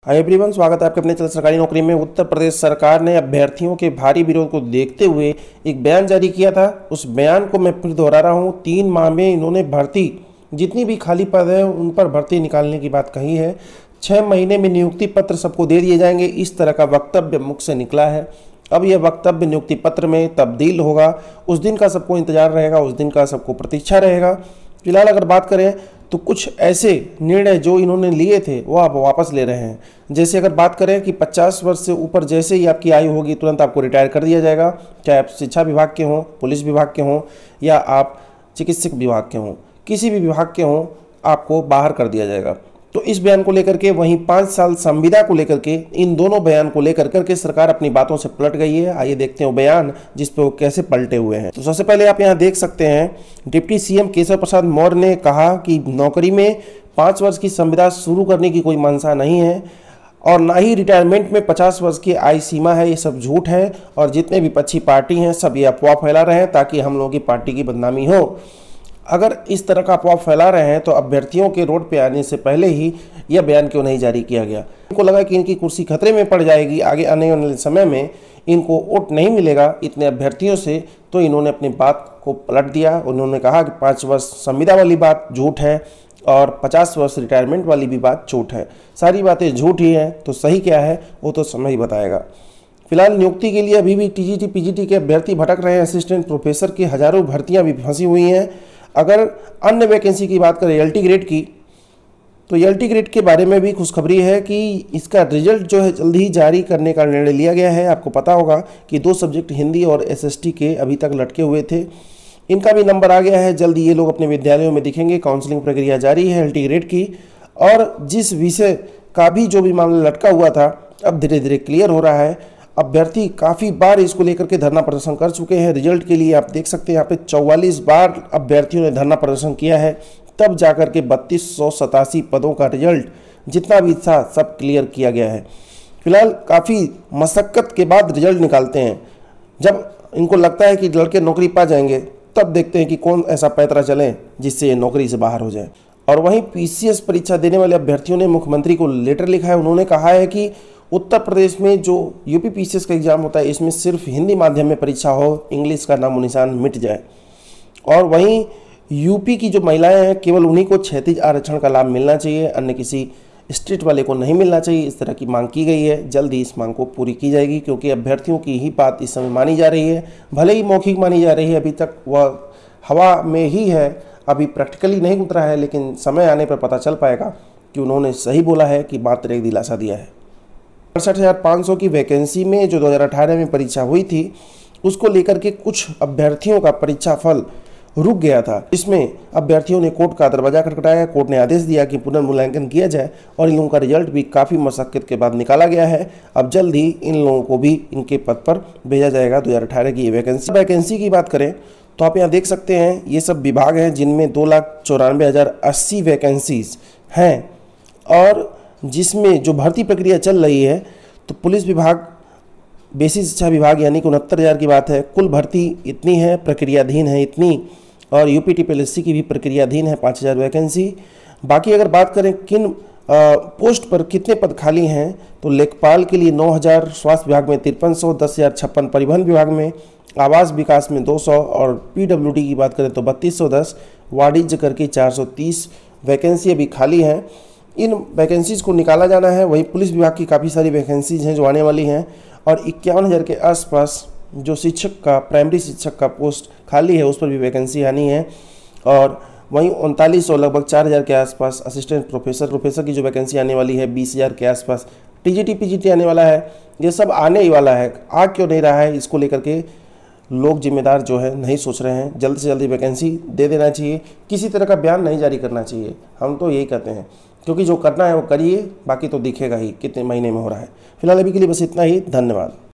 Hi everyone, स्वागत है आपके अपने चैनल सरकारी नौकरी में। उत्तर प्रदेश सरकार ने अभ्यर्थियों के भारी विरोध को देखते हुए एक बयान जारी किया था। उस बयान को मैं फिर दोहरा रहा हूँ। 3 माह में इन्होंने भर्ती, जितनी भी खाली पद है उन पर भर्ती निकालने की बात कही है। 6 महीने में नियुक्ति पत्र सबको दे दिए जाएंगे, इस तरह का वक्तव्य मुख से निकला है। अब यह वक्तव्य नियुक्ति पत्र में तब्दील होगा। उस दिन का सबको इंतजार रहेगा, उस दिन का सबको प्रतीक्षा रहेगा। फिलहाल अगर बात करें तो कुछ ऐसे निर्णय जो इन्होंने लिए थे वो आप वापस ले रहे हैं। जैसे अगर बात करें कि 50 वर्ष से ऊपर जैसे ही आपकी आयु होगी तुरंत आपको रिटायर कर दिया जाएगा, चाहे आप शिक्षा विभाग के हों, पुलिस विभाग के हों या आप चिकित्सक विभाग के हों, किसी भी विभाग के हों, आपको बाहर कर दिया जाएगा। तो इस बयान को लेकर के, वहीं 5 साल संविदा को लेकर के, इन दोनों बयान को लेकर के सरकार अपनी बातों से पलट गई है। आइए देखते हैं वो बयान जिस पे वो कैसे पलटे हुए हैं। तो सबसे पहले आप यहाँ देख सकते हैं, डिप्टी सीएम केशव प्रसाद मौर्य ने कहा कि नौकरी में 5 वर्ष की संविदा शुरू करने की कोई मंशा नहीं है और ना ही रिटायरमेंट में 50 वर्ष की आयु सीमा है। ये सब झूठ है और जितने विपक्षी पार्टी हैं सब ये अफवाह फैला रहे हैं ताकि हम लोगों की पार्टी की बदनामी हो। अगर इस तरह का अफवाह फैला रहे हैं तो अभ्यर्थियों के रोड पे आने से पहले ही यह बयान क्यों नहीं जारी किया गया। इनको लगा कि इनकी कुर्सी खतरे में पड़ जाएगी, आगे आने वाले समय में इनको वोट नहीं मिलेगा इतने अभ्यर्थियों से, तो इन्होंने अपनी बात को पलट दिया। उन्होंने कहा कि 5 वर्ष संविदा वाली बात झूठ है और 50 वर्ष रिटायरमेंट वाली भी बात झूठ है। सारी बातें झूठ ही हैं, तो सही क्या है वो तो समय ही बताएगा। फिलहाल नियुक्ति के लिए अभी भी टीजीटी पीजीटी के अभ्यर्थी भटक रहे हैं। असिस्टेंट प्रोफेसर की हजारों भर्तियां भी फंसी हुई हैं। अगर अन्य वैकेंसी की बात करें एलटी ग्रेड की, तो एलटी ग्रेड के बारे में भी खुशखबरी है कि इसका रिजल्ट जो है जल्द ही जारी करने का निर्णय लिया गया है। आपको पता होगा कि 2 सब्जेक्ट हिंदी और एसएसटी के अभी तक लटके हुए थे, इनका भी नंबर आ गया है। जल्द ये लोग अपने विद्यालयों में दिखेंगे। काउंसलिंग प्रक्रिया जारी है एलटी ग्रेड की, और जिस विषय का भी जो भी मामला लटका हुआ था अब धीरे धीरे क्लियर हो रहा है। अभ्यर्थी काफ़ी बार इसको लेकर के धरना प्रदर्शन कर चुके हैं। रिजल्ट के लिए आप देख सकते हैं यहाँ पे 44 बार अभ्यर्थियों ने धरना प्रदर्शन किया है, तब जाकर के 3287 पदों का रिजल्ट जितना भी था सब क्लियर किया गया है। फिलहाल काफ़ी मशक्क़त के बाद रिजल्ट निकालते हैं। जब इनको लगता है कि लड़के नौकरी पा जाएंगे तब देखते हैं कि कौन ऐसा पैतरा चले जिससे ये नौकरी से बाहर हो जाए। और वहीं पीसीएस परीक्षा देने वाले अभ्यर्थियों ने मुख्यमंत्री को लेटर लिखा है। उन्होंने कहा है कि उत्तर प्रदेश में जो यूपी पीसीएस का एग्ज़ाम होता है इसमें सिर्फ हिंदी माध्यम में परीक्षा हो, इंग्लिश का नामो निशान मिट जाए। और वहीं यूपी की जो महिलाएं हैं केवल उन्हीं को क्षैतिज आरक्षण का लाभ मिलना चाहिए, अन्य किसी स्टेट वाले को नहीं मिलना चाहिए। इस तरह की मांग की गई है। जल्द ही इस मांग को पूरी की जाएगी क्योंकि अभ्यर्थियों की ही बात इस समय मानी जा रही है। भले ही मौखिक मानी जा रही है, अभी तक वह हवा में ही है, अभी प्रैक्टिकली नहीं उतरा है, लेकिन समय आने पर पता चल पाएगा कि उन्होंने सही बोला है कि मात्र एक दिलासा दिया है। 68,500 की वैकेंसी में जो 2018 में परीक्षा हुई थी उसको लेकर के कुछ अभ्यर्थियों का परीक्षा फल रुक गया था। इसमें अभ्यर्थियों ने कोर्ट का दरवाजा खटखटाया। कोर्ट ने आदेश दिया कि पुनर्मूल्यांकन किया जाए और इन लोगों का रिजल्ट भी काफ़ी मशक्क़त के बाद निकाला गया है। अब जल्द ही इन लोगों को भी इनके पद पर भेजा जाएगा। 2018 की ये वैकेंसी की बात करें तो आप यहाँ देख सकते हैं ये सब विभाग हैं जिनमें 2,94,080 वैकेंसीज हैं, और जिसमें जो भर्ती प्रक्रिया चल रही है तो पुलिस विभाग, बेसिक शिक्षा विभाग यानी कि 69,000 की बात है। कुल भर्ती इतनी है, प्रक्रियाधीन है इतनी, और यूपीटीपीएससी की भी प्रक्रियाधीन है 5,000 वैकेंसी। बाकी अगर बात करें किन पोस्ट पर कितने पद खाली हैं तो लेखपाल के लिए 9,000, स्वास्थ्य विभाग में 5300, 10,056 परिवहन विभाग में, आवास विकास में 200 और पीडब्ल्यूडी की बात करें तो 3210, वाणिज्य करके 430 वैकेंसी अभी खाली हैं। इन वैकेंसीज़ को निकाला जाना है। वहीं पुलिस विभाग की काफ़ी सारी वैकेंसीज हैं जो आने वाली हैं, और 51,000 के आसपास जो शिक्षक का, प्राइमरी शिक्षक का पोस्ट खाली है उस पर भी वैकेंसी आनी है। और वहीं 3900 लगभग 4,000 के आसपास असिस्टेंट प्रोफेसर की जो वैकेंसी आने वाली है, 20,000 के आसपास टीजीटी पीजीटी आने वाला है। ये सब आने ही वाला है। आ क्यों नहीं रहा है इसको लेकर के लोग जिम्मेदार जो है नहीं सोच रहे हैं। जल्द से जल्दी वैकेंसी दे देना चाहिए, किसी तरह का बयान नहीं जारी करना चाहिए। हम तो यही कहते हैं, क्योंकि जो करना है वो करिए, बाकी तो दिखेगा ही कितने महीने में हो रहा है। फिलहाल अभी के लिए बस इतना ही। धन्यवाद।